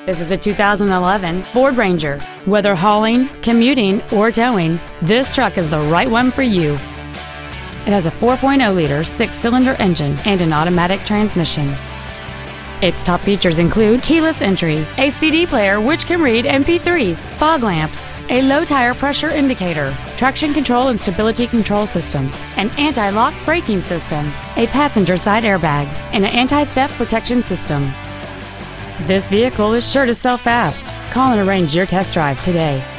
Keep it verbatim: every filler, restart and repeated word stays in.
This is a two thousand eleven Ford Ranger. Whether hauling, commuting, or towing, this truck is the right one for you. It has a four point oh liter six-cylinder engine and an automatic transmission. Its top features include keyless entry, a C D player which can read M P threes, fog lamps, a low tire pressure indicator, traction control and stability control systems, an anti-lock braking system, a passenger side airbag, and an anti-theft protection system. This vehicle is sure to sell fast. Call and arrange your test drive today.